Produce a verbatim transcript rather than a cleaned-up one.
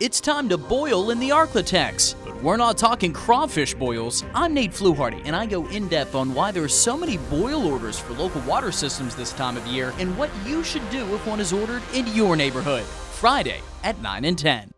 It's time to boil in the Arklatex. But we're not talking crawfish boils. I'm Nate Fluharty, and I go in-depth on why there are so many boil orders for local water systems this time of year and what you should do if one is ordered in your neighborhood. Friday at nine and ten.